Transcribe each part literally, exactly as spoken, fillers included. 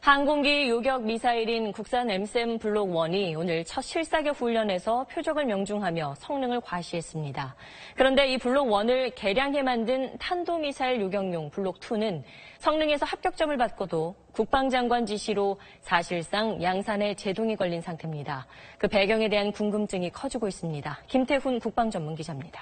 항공기 요격 미사일인 국산 엠샘 블록 일이 오늘 첫 실사격 훈련에서 표적을 명중하며 성능을 과시했습니다. 그런데 이 블록 일을 개량해 만든 탄도미사일 요격용 블록 이는 성능에서 합격점을 받고도 국방장관 지시로 사실상 양산에 제동이 걸린 상태입니다. 그 배경에 대한 궁금증이 커지고 있습니다. 김태훈 국방전문기자입니다.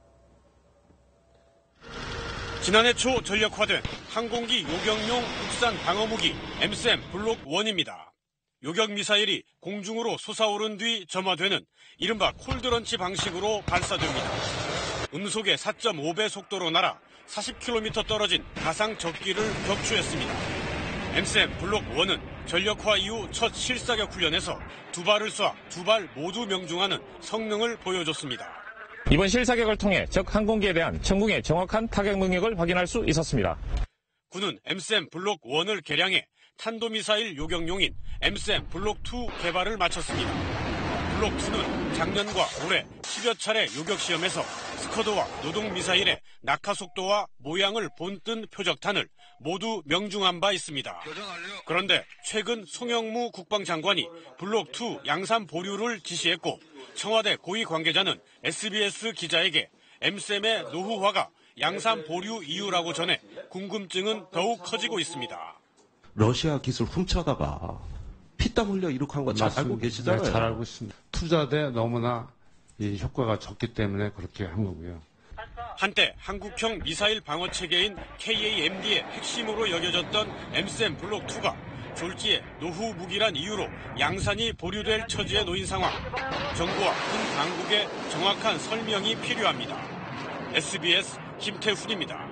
지난해 초 전력화된 항공기 요격용 국산 방어무기 엠샘 블록 일입니다. 요격 미사일이 공중으로 솟아오른 뒤 점화되는 이른바 콜드런치 방식으로 발사됩니다. 음속의 사 점 오 배 속도로 날아 사십 킬로미터 떨어진 가상 적기를 격추했습니다. 엠샘 블록 일은 전력화 이후 첫 실사격 훈련에서 두 발을 쏴 두 발 모두 명중하는 성능을 보여줬습니다. 이번 실사격을 통해 적 항공기에 대한 전국의 정확한 타격 능력을 확인할 수 있었습니다. 군은 엠샘 블록 일을 개량해 탄도미사일 요격용인 엠샘 블록 이 개발을 마쳤습니다. 블록 이는 작년과 올해 십여 차례 요격 시험에서 스커드와 노동미사일의 낙하 속도와 모양을 본뜬 표적탄을 모두 명중한 바 있습니다. 그런데 최근 송영무 국방장관이 블록 이 양산 보류를 지시했고 청와대 고위 관계자는 에스비에스 기자에게 엠샘의 노후화가 양산 보류 이유라고 전해 궁금증은 더욱 커지고 있습니다. 러시아 기술 훔쳐다가 피땀 흘려 이렇게 한 거 잘 알고 계시잖아요. 네, 잘 알고 있습니다. 투자대 너무나 이 효과가 적기 때문에 그렇게 한 거고요. 한때 한국형 미사일 방어 체계인 케이에이엠디의 핵심으로 여겨졌던 엠샘 블록 이가 졸지에 노후 무기란 이유로 양산이 보류될 처지에 놓인 상황. 정부와 군 당국의 정확한 설명이 필요합니다. 에스비에스 김태훈입니다.